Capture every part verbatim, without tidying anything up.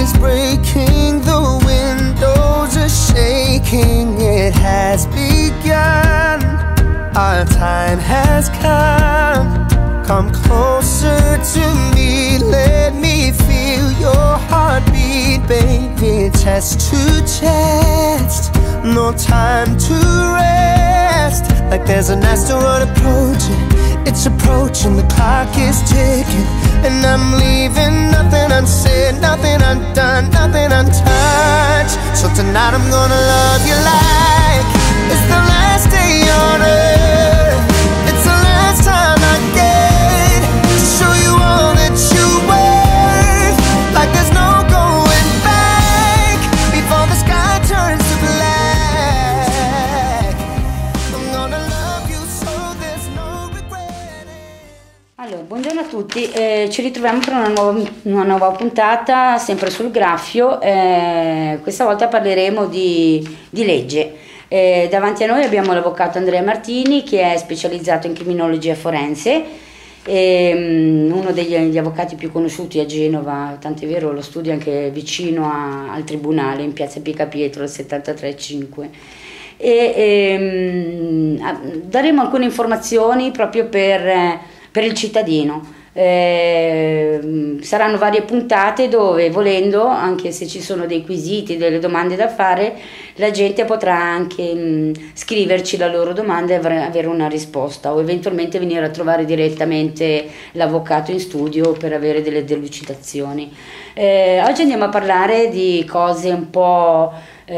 is breaking, the windows are shaking. It has begun, our time has come. Come closer to me, let me feel your heartbeat, baby. Chest to chest, no time to rest. Like there's an asteroid approaching, it's approaching, the clock is ticking. And I'm leaving nothing unsaid, nothing undone, nothing untouched. So tonight I'm gonna love you like it's the last day on earth. It's the last time I get to show you all that you worth. Like there's no going back before the sky turns to black. I'm gonna love you so there's no regret. Allora, buongiorno a tutti, eh, ci ritroviamo per una nuova, una nuova puntata, sempre sul Graffio. Eh, questa volta parleremo di, di legge. Eh, davanti a noi abbiamo l'avvocato Andrea Martini, che è specializzato in criminologia forense, eh, uno degli, degli avvocati più conosciuti a Genova, tant'è vero lo studia anche vicino a, al tribunale, in piazza Pica Pietro, al settantatré cinque. E, ehm, daremo alcune informazioni proprio per, per il cittadino. Eh, saranno varie puntate dove, volendo, anche se ci sono dei quesiti, delle domande da fare, la gente potrà anche mh, scriverci la loro domanda e avere una risposta, o eventualmente venire a trovare direttamente l'avvocato in studio per avere delle delucidazioni. Eh, oggi andiamo a parlare di cose un po'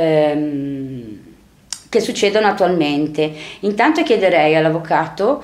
ehm, che succedono attualmente. Intanto chiederei all'avvocato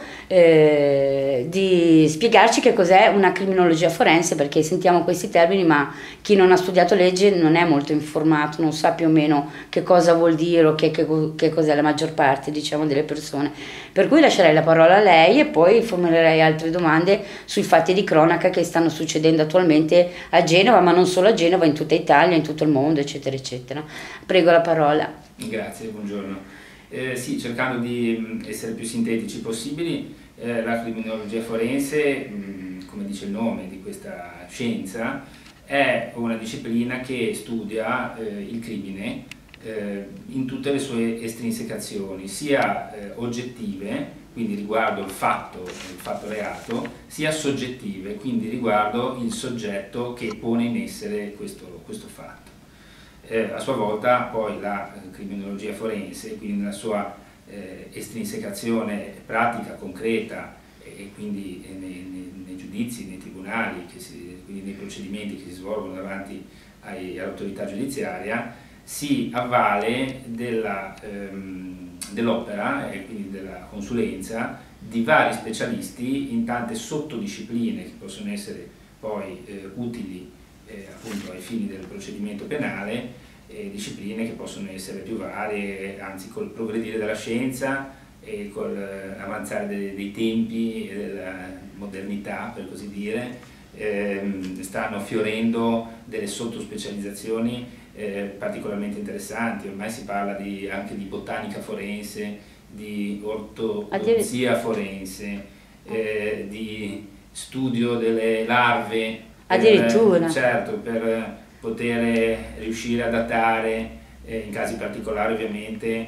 eh, di spiegarci che cos'è una criminologia forense, perché sentiamo questi termini ma chi non ha studiato legge non è molto informato, non sa più o meno che cosa vuol dire o che, che, che cos'è la maggior parte, diciamo, delle persone. Per cui lascerei la parola a lei e poi formulerei altre domande sui fatti di cronaca che stanno succedendo attualmente a Genova, ma non solo a Genova, in tutta Italia, in tutto il mondo, eccetera eccetera. Prego la parola. Grazie, buongiorno. Eh, sì, cercando di essere più sintetici possibili, eh, la criminologia forense, mh, come dice il nome di questa scienza, è una disciplina che studia eh, il crimine eh, in tutte le sue estrinsecazioni, sia eh, oggettive, quindi riguardo il fatto, il fatto reato, sia soggettive, quindi riguardo il soggetto che pone in essere questo, questo fatto. Eh, a sua volta poi la criminologia forense, quindi nella sua eh, estrinsecazione pratica, concreta e quindi nei, nei, nei giudizi, nei tribunali, che si, quindi nei procedimenti che si svolgono davanti all'autorità giudiziaria, si avvale dell'opera ehm, dell e quindi della consulenza di vari specialisti in tante sottodiscipline che possono essere poi eh, utili Eh, appunto ai fini del procedimento penale, eh, discipline che possono essere più varie, anzi col progredire della scienza e col eh, avanzare dei, dei tempi e della modernità, per così dire, ehm, stanno fiorendo delle sottospecializzazioni eh, particolarmente interessanti. Ormai si parla di, anche di botanica forense, di ortodonzia forense, eh, di studio delle larve. Addirittura. Per, certo, per poter riuscire a datare, eh, in casi particolari ovviamente,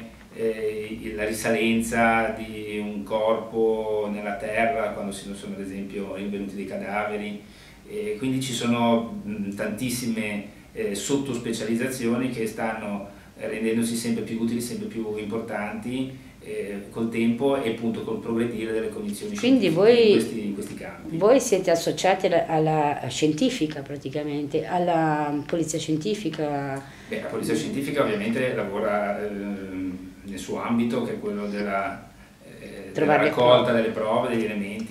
eh, la risalenza di un corpo nella terra quando si sono ad esempio rinvenuti dei cadaveri. E quindi ci sono mh, tantissime eh, sottospecializzazioni che stanno rendendosi sempre più utili, sempre più importanti eh, col tempo e appunto col progredire delle condizioni Quindi voi, in, questi, in questi campi. Voi siete associati alla, alla scientifica praticamente, alla polizia scientifica? Beh, la polizia scientifica ovviamente lavora eh, nel suo ambito, che è quello della, eh, della raccolta delle prove, degli elementi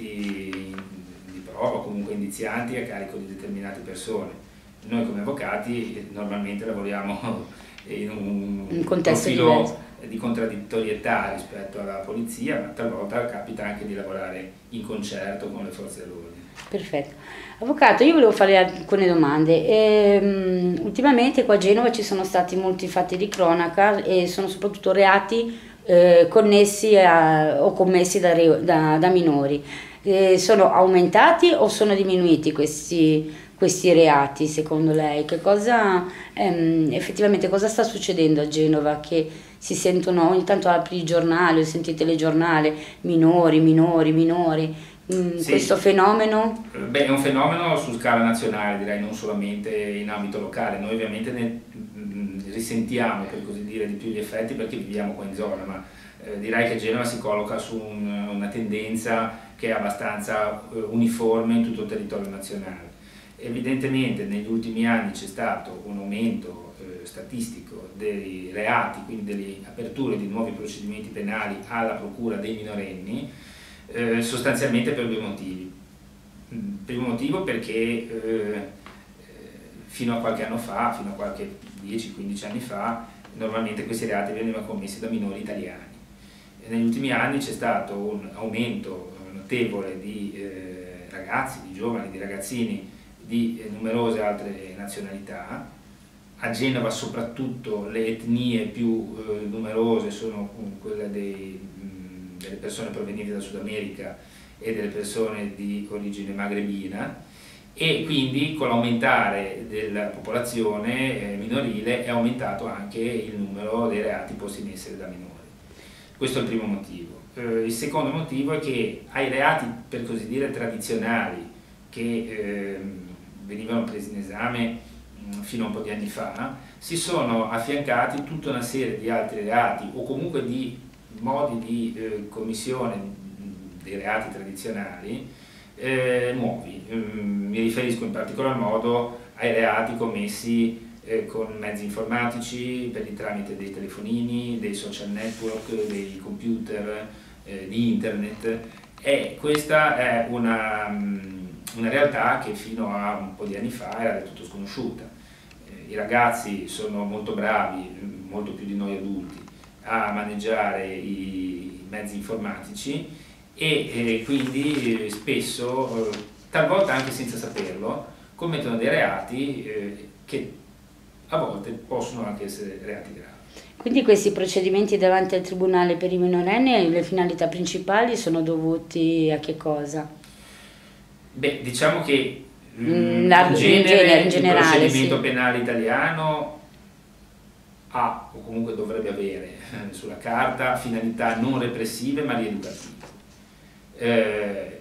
di prova, comunque indizianti a carico di determinate persone. Noi come avvocati normalmente lavoriamo in un, un contesto profilo diverso di contraddittorietà rispetto alla polizia, ma talvolta capita anche di lavorare in concerto con le forze dell'ordine. Perfetto. Avvocato, io volevo fare alcune domande. E, um, ultimamente qua a Genova ci sono stati molti fatti di cronaca e sono soprattutto reati eh, connessi a, o commessi da, da, da minori. Eh, sono aumentati o sono diminuiti questi, questi reati secondo lei? Che cosa, ehm, effettivamente cosa sta succedendo a Genova che si sentono, ogni tanto apri il giornale o senti il telegiornale, minori, minori, minori, mm, Sì. questo fenomeno? Beh, è un fenomeno su scala nazionale, direi, non solamente in ambito locale. Noi ovviamente ne mh, risentiamo, per così dire, di più gli effetti perché viviamo qua in zona, ma eh, direi che Genova si colloca su un, una tendenza che è abbastanza eh, uniforme in tutto il territorio nazionale. Evidentemente negli ultimi anni c'è stato un aumento eh, statistico dei reati, quindi delle aperture di nuovi procedimenti penali alla procura dei minorenni, eh, sostanzialmente per due motivi. Il primo motivo perché eh, fino a qualche anno fa, fino a qualche dieci quindici anni fa, normalmente questi reati venivano commessi da minori italiani. E negli ultimi anni c'è stato un aumento notevole di eh, ragazzi, di giovani, di ragazzini di eh, numerose altre nazionalità. A Genova soprattutto le etnie più eh, numerose sono quelle dei, mh, delle persone provenienti dal Sud America e delle persone di origine magrebina, e quindi con l'aumentare della popolazione eh, minorile è aumentato anche il numero dei reati posti in essere da minori. Questo è il primo motivo. Eh, il secondo motivo è che ai reati, per così dire, tradizionali che eh, venivano presi in esame mh, fino a un po' di anni fa, si sono affiancati tutta una serie di altri reati o comunque di modi di eh, commissione dei reati tradizionali eh, nuovi. Mm, mi riferisco in particolar modo ai reati commessi eh, con mezzi informatici per il tramite dei telefonini, dei social network, dei computer, eh, di internet, e questa è una, una realtà che fino a un po' di anni fa era del tutto sconosciuta. Eh, I ragazzi sono molto bravi, molto più di noi adulti, a maneggiare i mezzi informatici e eh, quindi eh, spesso, eh, talvolta anche senza saperlo, commettono dei reati eh, che a volte possono anche essere reati gravi. Quindi questi procedimenti davanti al Tribunale per i minorenni, le finalità principali sono dovuti a che cosa? Beh, diciamo che Mm, in la- in genere, genere, in il generale, procedimento sì. penale italiano ha, o comunque dovrebbe avere sulla carta, finalità non repressive ma rieducative. Eh,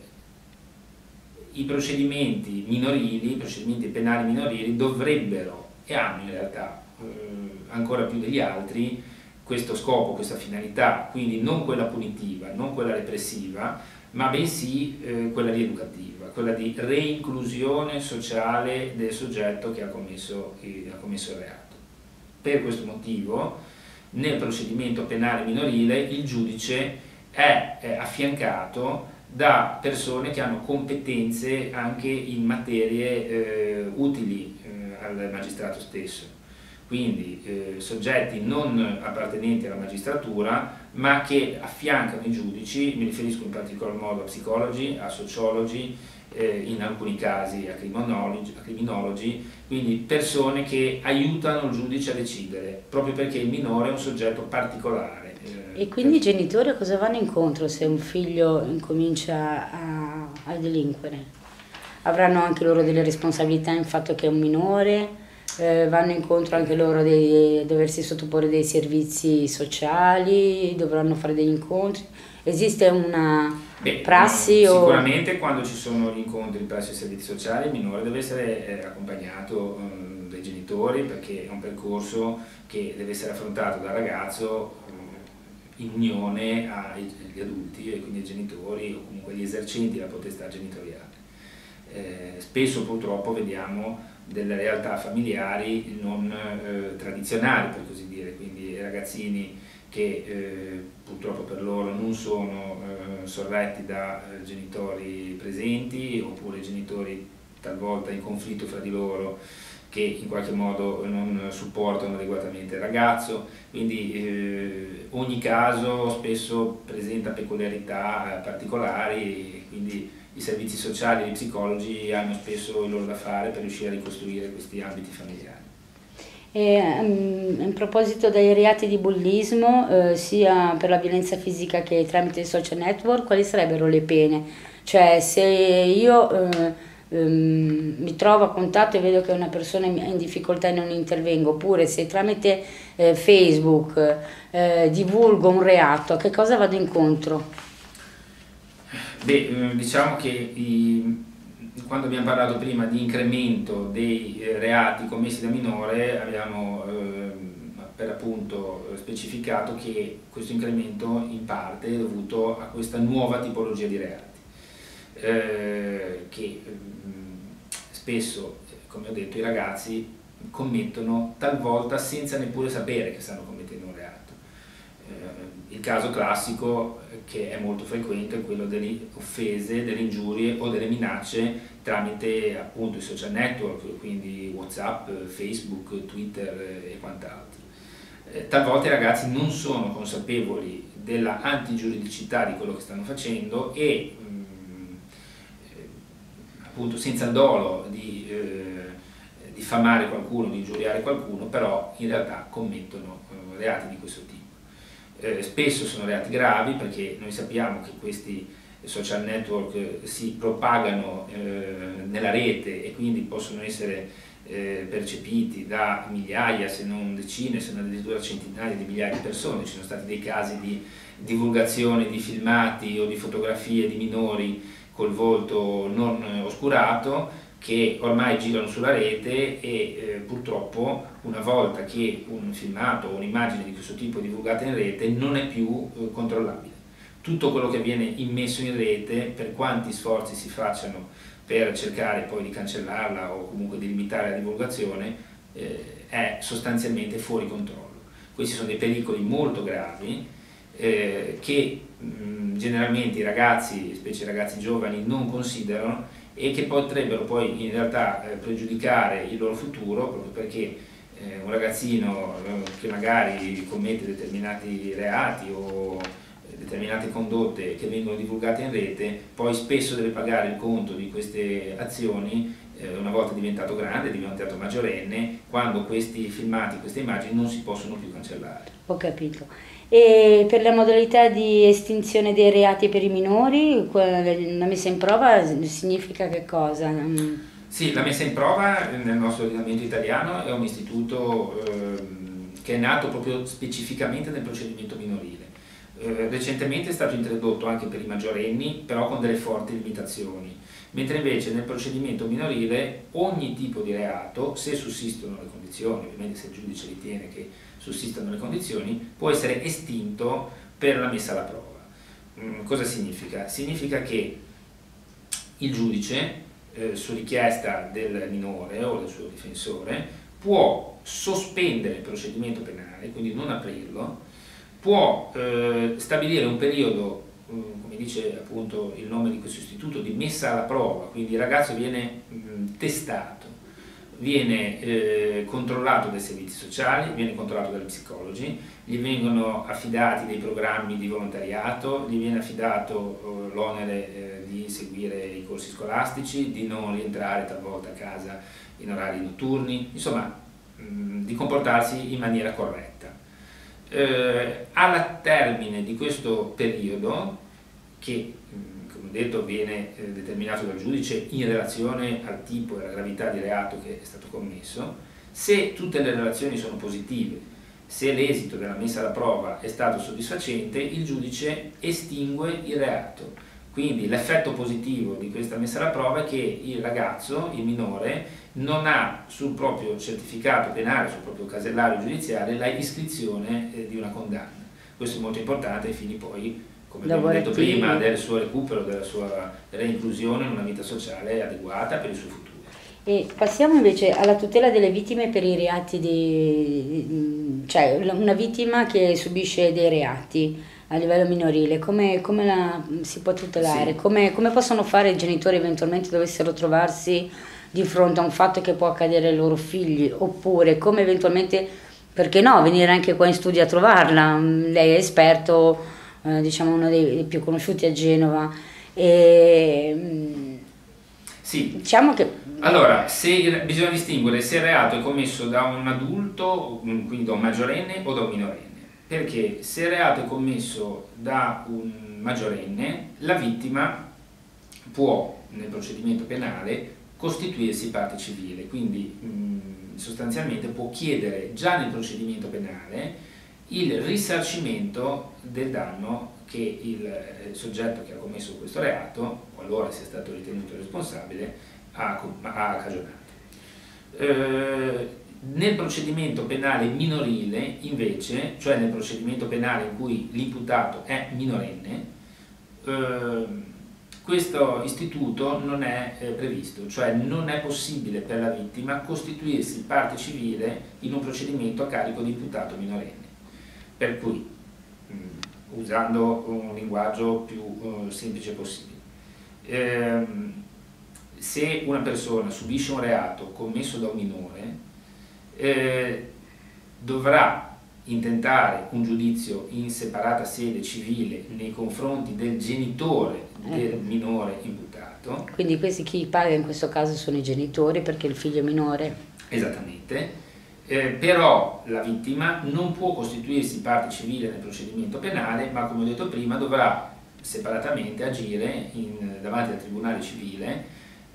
I procedimenti minorili, i procedimenti penali minorili dovrebbero, e hanno in realtà eh, ancora più degli altri, questo scopo, questa finalità, quindi non quella punitiva, non quella repressiva, ma bensì eh, quella rieducativa, quella di reinclusione sociale del soggetto che ha commesso, che ha commesso il reato. Per questo motivo, nel procedimento penale minorile il giudice è, è affiancato da persone che hanno competenze anche in materie eh, utili eh, al magistrato stesso. Quindi eh, soggetti non appartenenti alla magistratura ma che affiancano i giudici, mi riferisco in particolar modo a psicologi, a sociologi, eh, in alcuni casi a criminologi, a criminologi, quindi persone che aiutano il giudice a decidere, proprio perché il minore è un soggetto particolare. Eh, E quindi i genitori a cosa vanno incontro se un figlio incomincia a, a delinquere? Avranno anche loro delle responsabilità in fatto che è un minore? Eh, vanno incontro anche loro di doversi sottoporre dei servizi sociali, dovranno fare degli incontri. Esiste una Beh, prassi? no, o... Sicuramente quando ci sono gli incontri presso i servizi sociali il minore deve essere eh, accompagnato eh, dai genitori, perché è un percorso che deve essere affrontato dal ragazzo eh, in unione agli adulti e quindi ai genitori o comunque agli esercenti la potestà genitoriale. Eh, spesso purtroppo vediamo delle realtà familiari non eh, tradizionali, per così dire, quindi ragazzini che eh, purtroppo per loro non sono eh, sorretti da eh, genitori presenti, oppure genitori talvolta in conflitto fra di loro che in qualche modo non supportano adeguatamente il ragazzo, quindi eh, ogni caso spesso presenta peculiarità eh, particolari e quindi i servizi sociali e gli psicologi hanno spesso il loro da fare per riuscire a ricostruire questi ambiti familiari. E, um, in proposito dei reati di bullismo, eh, sia per la violenza fisica che tramite i social network, quali sarebbero le pene? Cioè, se io eh, ehm, mi trovo a contatto e vedo che una persona è in difficoltà e non intervengo, oppure se tramite eh, Facebook eh, divulgo un reato, a che cosa vado incontro? Beh, diciamo che i, quando abbiamo parlato prima di incremento dei eh, reati commessi da minore, abbiamo eh, per appunto specificato che questo incremento in parte è dovuto a questa nuova tipologia di reati, eh, che mh, spesso, come ho detto, i ragazzi commettono talvolta senza neppure sapere che stanno commettendo un reato. Eh, il caso classico, che è molto frequente, è quello delle offese, delle ingiurie o delle minacce tramite appunto i social network, quindi WhatsApp, Facebook, Twitter e quant'altro. Eh, talvolta i ragazzi non sono consapevoli della antigiuridicità di quello che stanno facendo e mh, eh, appunto senza il dolo di eh, diffamare qualcuno, di ingiuriare qualcuno, però in realtà commettono eh, reati di questo tipo. Eh, spesso sono reati gravi, perché noi sappiamo che questi social network si propagano eh, nella rete e quindi possono essere eh, percepiti da migliaia, se non decine, se non addirittura centinaia di migliaia di persone. Ci sono stati dei casi di divulgazione di filmati o di fotografie di minori col volto non oscurato, che ormai girano sulla rete e eh, purtroppo una volta che un filmato o un'immagine di questo tipo è divulgata in rete non è più eh, controllabile. Tutto quello che viene immesso in rete, per quanti sforzi si facciano per cercare poi di cancellarla o comunque di limitare la divulgazione, eh, è sostanzialmente fuori controllo. Questi sono dei pericoli molto gravi eh, che mh, generalmente i ragazzi, specie i ragazzi giovani, non considerano e che potrebbero poi in realtà eh, pregiudicare il loro futuro, proprio perché eh, un ragazzino eh, che magari commette determinati reati o eh, determinate condotte che vengono divulgate in rete, poi spesso deve pagare il conto di queste azioni eh, una volta diventato grande, diventato maggiorenne, quando questi filmati, queste immagini non si possono più cancellare. Ho capito. E per la modalità di estinzione dei reati per i minori, la messa in prova significa che cosa? Sì, la messa in prova nel nostro ordinamento italiano è un istituto eh, che è nato proprio specificamente nel procedimento minorile. Eh, recentemente è stato introdotto anche per i maggiorenni, però con delle forti limitazioni, mentre invece nel procedimento minorile ogni tipo di reato, se sussistono le condizioni, ovviamente se il giudice ritiene che sussistano le condizioni, può essere estinto per la messa alla prova. Mm, cosa significa? Significa che il giudice, eh, su richiesta del minore o del suo difensore, può sospendere il procedimento penale, quindi non aprirlo, può eh, stabilire un periodo, eh, come dice appunto il nome di questo istituto, di messa alla prova, quindi il ragazzo viene mh, testato, viene eh, controllato dai servizi sociali, viene controllato dagli psicologi, gli vengono affidati dei programmi di volontariato, gli viene affidato eh, l'onere eh, di seguire i corsi scolastici, di non rientrare talvolta a casa in orari notturni, insomma mh, di comportarsi in maniera corretta. Eh, al termine di questo periodo, che come ho detto viene eh, determinato dal giudice in relazione al tipo e alla gravità di reato che è stato commesso, se tutte le relazioni sono positive, se l'esito della messa alla prova è stato soddisfacente, il giudice estingue il reato. Quindi l'effetto positivo di questa messa alla prova è che il ragazzo, il minore, non ha sul proprio certificato penale, sul proprio casellario giudiziario, la iscrizione eh, di una condanna. Questo è molto importante ai fini poi, come abbiamo detto prima, del suo recupero, della sua reinclusione in una vita sociale adeguata per il suo futuro. E passiamo invece alla tutela delle vittime per i reati di... cioè una vittima che subisce dei reati a livello minorile, come, come la si può tutelare? Sì. Come, come possono fare i genitori eventualmente dovessero trovarsi di fronte a un fatto che può accadere ai loro figli, oppure come eventualmente, perché no, venire anche qua in studio a trovarla? Lei è esperto, eh, diciamo uno dei più conosciuti a Genova. E, sì. Diciamo che... Allora, se, bisogna distinguere se il reato è commesso da un adulto, quindi da un maggiorenne o da un minorenne. Perché se il reato è commesso da un maggiorenne, la vittima può, nel procedimento penale, costituirsi parte civile, quindi mh, sostanzialmente può chiedere già nel procedimento penale il risarcimento del danno che il soggetto che ha commesso questo reato, qualora sia stato ritenuto responsabile, ha, ha cagionato. Eh, nel procedimento penale minorile, invece, cioè nel procedimento penale in cui l'imputato è minorenne, eh, questo istituto non è eh, previsto, cioè non è possibile per la vittima costituirsi parte civile in un procedimento a carico di imputato minorenne. Per cui, mh, usando un linguaggio più uh, semplice possibile, ehm, se una persona subisce un reato commesso da un minore, eh, dovrà intentare un giudizio in separata sede civile nei confronti del genitore del minore imputato. Quindi questi chi paga in questo caso sono i genitori, perché il figlio è minore. Esattamente. Eh, però la vittima non può costituirsi parte civile nel procedimento penale, ma come ho detto prima dovrà separatamente agire in, davanti al tribunale civile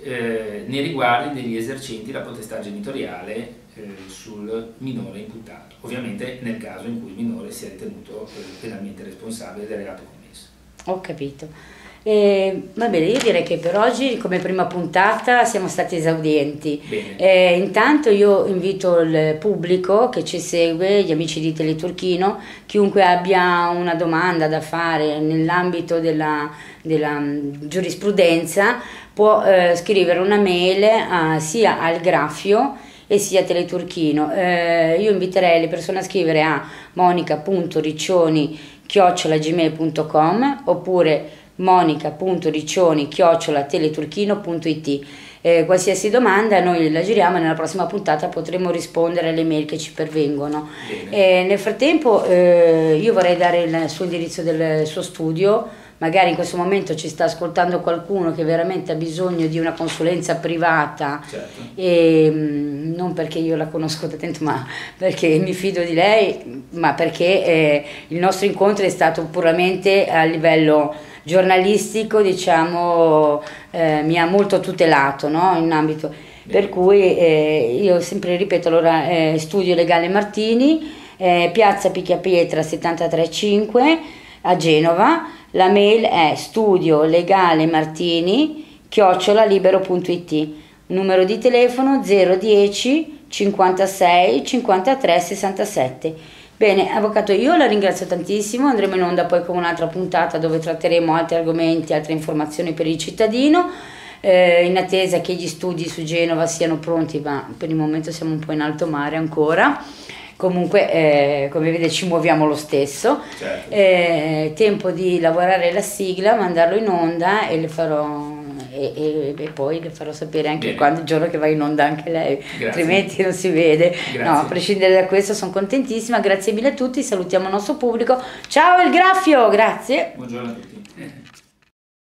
eh, nei riguardi degli esercenti la potestà genitoriale eh, sul minore imputato, ovviamente nel caso in cui il minore sia ritenuto eh, penalmente responsabile del reato commesso. Ho capito. Eh, va bene, io direi che per oggi come prima puntata siamo stati esaurienti. Eh, intanto io invito il pubblico che ci segue, gli amici di Teleturchino, chiunque abbia una domanda da fare nell'ambito della, della giurisprudenza può eh, scrivere una mail a, sia al Graffio e sia a Teleturchino. Eh, io inviterei le persone a scrivere a monica punto riccioni chiocciola gmail punto com oppure monica punto riccioni chiocciola teleturchino punto it. Eh, qualsiasi domanda noi la giriamo e nella prossima puntata potremo rispondere alle mail che ci pervengono. Eh, nel frattempo eh, io vorrei dare il suo indirizzo del suo studio, magari in questo momento ci sta ascoltando qualcuno che veramente ha bisogno di una consulenza privata. Certo. E, mh, non perché io la conosco da tempo, ma perché mi fido di lei, ma perché eh, il nostro incontro è stato puramente a livello giornalistico, diciamo, eh, mi ha molto tutelato, no? In ambito, Bene. Per cui eh, io sempre ripeto, allora eh, Studio Legale Martini, eh, Piazza Picchiapietra settantatré cinque a Genova, la mail è studio legale martini chiocciola libero punto it, numero di telefono zero dieci cinquantasei cinquantatré sessantasette. Bene, avvocato, io la ringrazio tantissimo, andremo in onda poi con un'altra puntata dove tratteremo altri argomenti, altre informazioni per il cittadino, eh, in attesa che gli studi su Genova siano pronti, ma per il momento siamo un po' in alto mare ancora. Comunque, eh, come vede, ci muoviamo lo stesso. Certo. Eh, tempo di lavorare la sigla, mandarlo in onda e le farò... E, e, e poi le farò sapere anche Bene. quando il giorno che va in onda anche lei. Grazie. Altrimenti non si vede. Grazie. No, a prescindere da questo sono contentissima, grazie mille a tutti, salutiamo il nostro pubblico. Ciao il Graffio, grazie. Buongiorno a tutti.